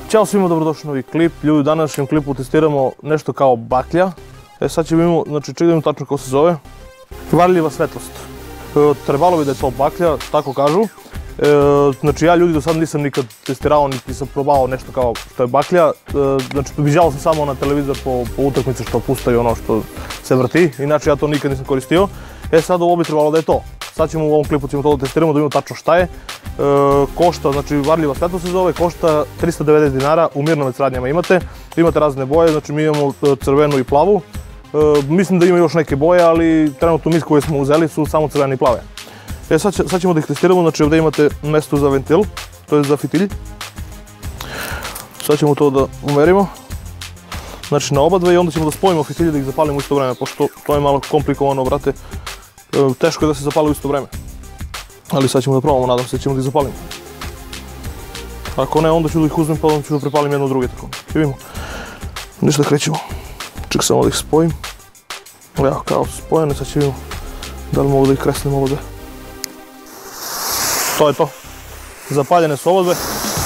Ćao svima, dobrodošli u novi klip. Ljudi, u današnjem klipu testiramo nešto kao baklja. Sad ćemo imamo, znači ček da imamo tačno kako se zove. Varljiva svetlost. Trebalo bi da je to baklja, tako kažu. Znači ja ljudi do sad nisam nikad testirao, niti sam probao nešto kao što je baklja. Znači viđao sam samo na televizor po utakmici što pustaju ono što se vrti. Inače ja to nikad nisam koristio. Sad ovo bi trebalo da je to. Sad ćemo u ovom klipu to da testiramo, da vidimo tačno šta je. Košta, znači varljiva svetlost se zove, košta 390 dinara, u Mirnovec radnjama imate. Imate razne boje, znači mi imamo crvenu i plavu. Mislim da ima još neke boje, ali trenutno mi koje smo uzeli su samo crvene i plave. Sad ćemo da ih testiramo, znači ovdje imate mesto za ventil, to je za fitilj. Sad ćemo to da umerimo. Znači na oba dve i onda ćemo da spojimo fitilje da ih zapalimo u isto vreme, pošto to je malo komplikovano, brate. Teško je da se zapali u isto vreme. Ali sad ćemo da probamo, nadam se da ćemo da ih zapalimo. Ako ne, onda ću da ih uzmem pa onda ću da pripalim jedno u druge, tako. Vidimo. Ništa da krećemo. Ček samo da ih spojim. Evo kao su spojene, sad ćemo vidimo da li mogu da ih kresnem ovo dve. To je to. Zapaljene su ovo dve.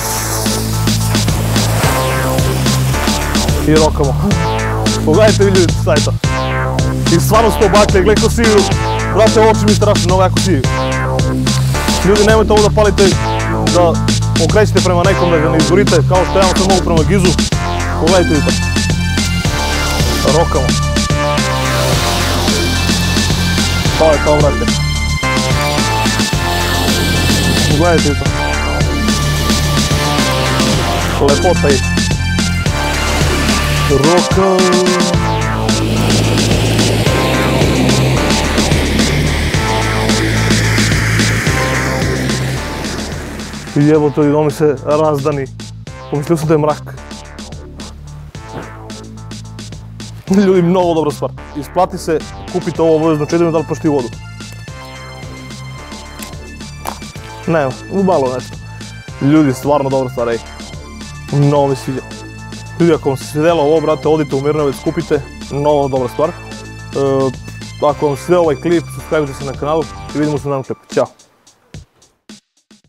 I rokamo. Pogledajte vi ljudi, šta je to. I stvarno su to baklje, gledaj ko siju. Brate, oči mi strašno, ovo jako siju. Ljudi, nemojte ovo da palite, da okrećete prema nekom, da ga ne izgorite, kao što ja sam mogu prema gizu. Pogledajte vi to. Rokamo. To je to, brate. Gledajte vi to. Lepota je. Rokamo. I jebote, i mi se razdani. Pomislio sam da je mrak. Ljudi, mnogo dobra stvar. Isplati se, kupite ovo obavezno, čedimo da li pošti vodu. Ne, malo nešto. Ljudi, stvarno dobra stvar, ej. Mnogo mi sviđa. Ljudi, ako vam se svidjelo ovo, brate, odite u Mirnovec, kupite. Mnogo dobra stvar. Ako vam se svidio ovaj klip, subscribe se na kanalu i vidimo se u novom klipu. Ćao.